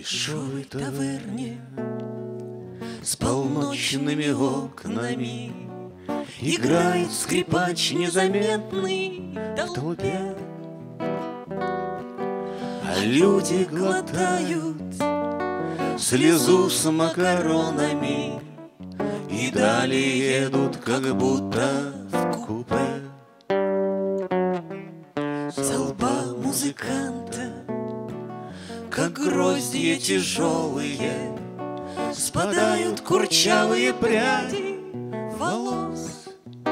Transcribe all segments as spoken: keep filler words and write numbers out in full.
дешевой таверне с полночными окнами играет скрипач незаметный в толпе, а люди глотают слезу с макаронами и далее едут, как будто в купе. С лба музыканта, как гроздья тяжелые, спадают курчавые пряди волос.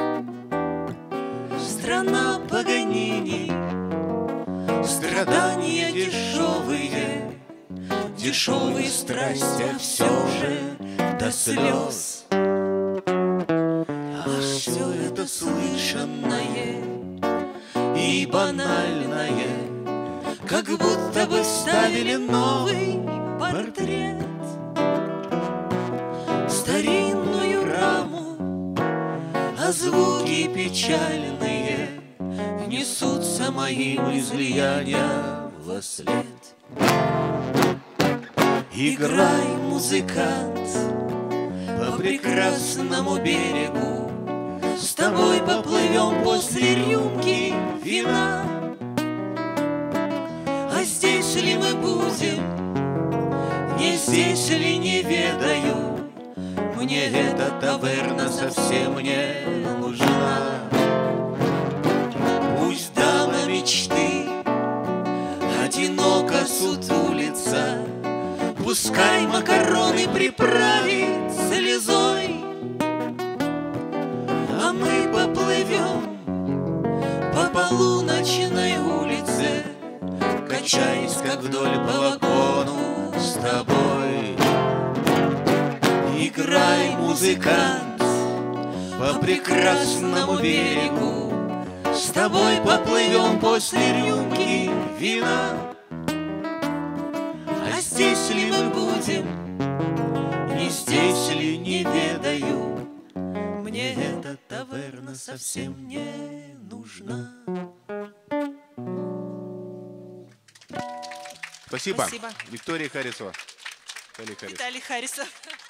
Страна Паганини, страдания дешевые, дешевые страсти, а все же до слез. А все это слышанное и банальное, как будто бы ставили новый портрет. Старинную раму, а звуки печальные несутся моим излиянием вослед. Играй, музыкант, по прекрасному берегу, с тобой поплывем после рюмки вина. А здесь ли мы будем, не здесь ли, не ведаю, мне эта таверна совсем не нужна. Пусть дама мечты одиноко сутулится, пускай макароны приправит слезой, а мы поплывем по полуночной улице, качаясь, как вдоль по вагону с тобой. Играй, музыкант, по прекрасному берегу, с тобой поплывем после рюмки вина. А здесь ли мы будем, не здесь ли, не ведаю, мне эта таверна совсем не нужна. Спасибо. Спасибо. Виктория Харисова. Виталий Харисов.